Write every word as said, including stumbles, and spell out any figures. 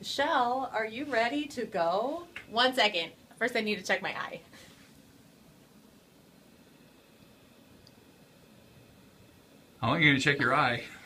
Shell, are you ready to go? One second. First I need to check my eye. I want you to check your eye.